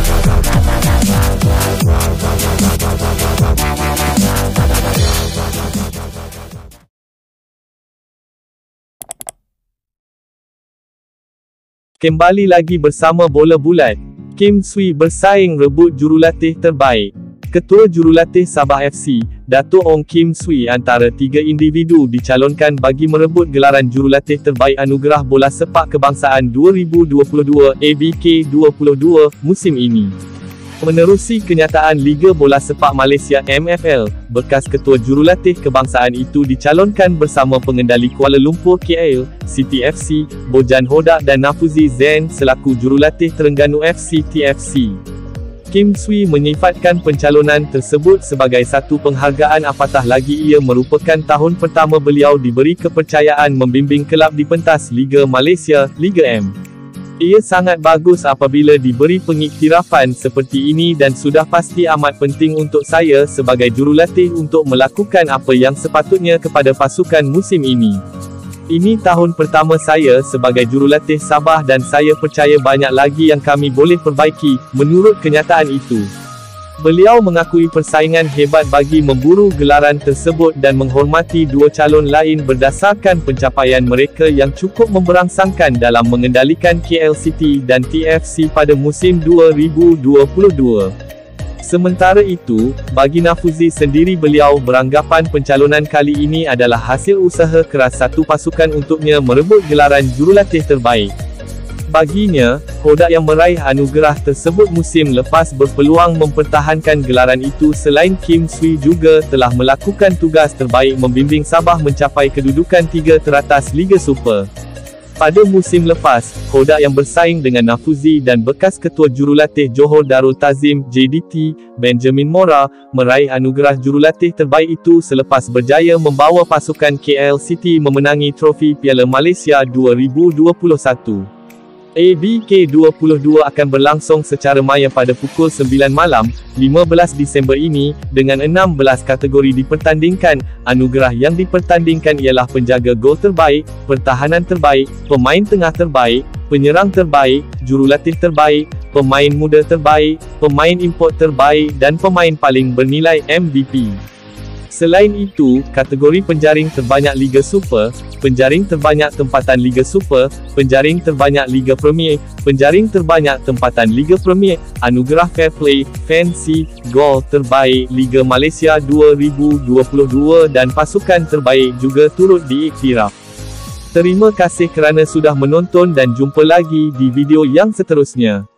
Kembali lagi bersama Bola Bulat. Kim Sui bersaing rebut jurulatih terbaik. Ketua Jurulatih Sabah FC, Dato' Ong Kim Sui antara 3 individu dicalonkan bagi merebut gelaran jurulatih terbaik Anugerah Bola Sepak Kebangsaan 2022 ABK22 musim ini. Menerusi kenyataan Liga Bola Sepak Malaysia MFL, bekas Ketua Jurulatih Kebangsaan itu dicalonkan bersama pengendali Kuala Lumpur KL, City FC, Bojan Hodak dan Nafuzi Zain selaku Jurulatih Terengganu FC TFC. Kim Sui menyifatkan pencalonan tersebut sebagai satu penghargaan apatah lagi ia merupakan tahun pertama beliau diberi kepercayaan membimbing kelab di pentas Liga Malaysia, Liga M. Ia sangat bagus apabila diberi pengiktirafan seperti ini dan sudah pasti amat penting untuk saya sebagai jurulatih untuk melakukan apa yang sepatutnya kepada pasukan musim ini. Ini tahun pertama saya sebagai jurulatih Sabah dan saya percaya banyak lagi yang kami boleh perbaiki, menurut kenyataan itu. Beliau mengakui persaingan hebat bagi memburu gelaran tersebut dan menghormati 2 calon lain berdasarkan pencapaian mereka yang cukup memberangsangkan dalam mengendalikan KL City dan TFC pada musim 2022. Sementara itu, bagi Nafuzi sendiri beliau beranggapan pencalonan kali ini adalah hasil usaha keras satu pasukan untuknya merebut gelaran jurulatih terbaik. Baginya, Hodak yang meraih anugerah tersebut musim lepas berpeluang mempertahankan gelaran itu selain Kim Sui juga telah melakukan tugas terbaik membimbing Sabah mencapai kedudukan 3 teratas Liga Super. Pada musim lepas, Hodak yang bersaing dengan Nafuzi dan bekas Ketua Jurulatih Johor Darul Ta'zim JDT, Benjamin Mora, meraih anugerah jurulatih terbaik itu selepas berjaya membawa pasukan KL City memenangi trofi Piala Malaysia 2021. ABK22 akan berlangsung secara maya pada pukul 9 malam, 15 Disember ini, dengan 16 kategori dipertandingkan. Anugerah yang dipertandingkan ialah penjaga gol terbaik, pertahanan terbaik, pemain tengah terbaik, penyerang terbaik, jurulatih terbaik, pemain muda terbaik, pemain import terbaik dan pemain paling bernilai MVP. Selain itu, kategori penjaring terbanyak Liga Super, penjaring terbanyak tempatan Liga Super, penjaring terbanyak Liga Premier, penjaring terbanyak tempatan Liga Premier, anugerah Fair Play, Fancy, Gol terbaik Liga Malaysia 2022 dan pasukan terbaik juga turut diiktiraf. Terima kasih kerana sudah menonton dan jumpa lagi di video yang seterusnya.